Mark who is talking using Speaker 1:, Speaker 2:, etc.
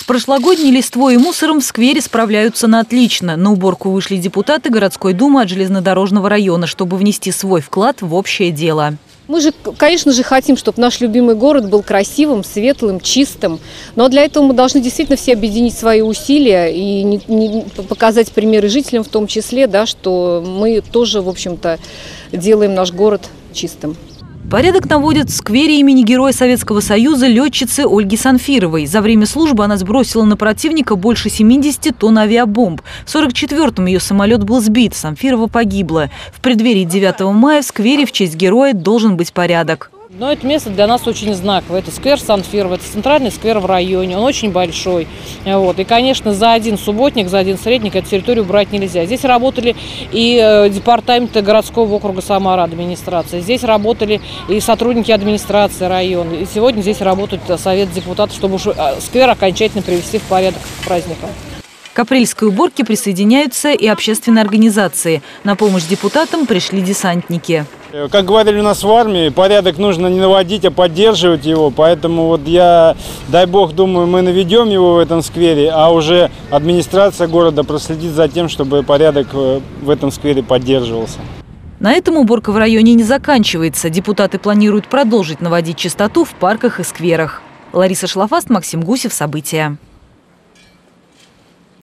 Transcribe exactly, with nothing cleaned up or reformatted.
Speaker 1: прошлогодней листвой и мусором в сквере справляются на отлично. На уборку вышли депутаты городской думы от железнодорожного района, чтобы внести свой вклад в общее дело.
Speaker 2: Мы же, конечно же, хотим, чтобы наш любимый город был красивым, светлым, чистым. Но для этого мы должны действительно все объединить свои усилия и не, не показать примеры жителям в том числе, да, что мы тоже, в общем-то, делаем наш город чистым.
Speaker 1: Порядок наводят в сквере имени Героя Советского Союза летчицы Ольги Санфировой. За время службы она сбросила на противника больше семидесяти тонн авиабомб. В сорок четвёртом ее самолет был сбит, Санфирова погибла. В преддверии девятого мая в сквере в честь героя должен быть порядок.
Speaker 3: Но это место для нас очень знаковое. Это сквер Санфирова, это центральный сквер в районе, он очень большой. Вот. И, конечно, за один субботник, за один средник эту территорию брать нельзя. Здесь работали и департаменты городского округа Самара, администрация. Здесь работали и сотрудники администрации района. И сегодня здесь работает совет депутатов, чтобы сквер окончательно привести в порядок к праздникам.
Speaker 1: К апрельской уборке присоединяются и общественные организации. На помощь депутатам пришли десантники.
Speaker 4: Как говорили у нас в армии, порядок нужно не наводить, а поддерживать его. Поэтому вот я, дай бог, думаю, мы наведем его в этом сквере, а уже администрация города проследит за тем, чтобы порядок в этом сквере поддерживался.
Speaker 1: На этом уборка в районе не заканчивается. Депутаты планируют продолжить наводить чистоту в парках и скверах. Лариса Шлафаст, Максим Гусев. События.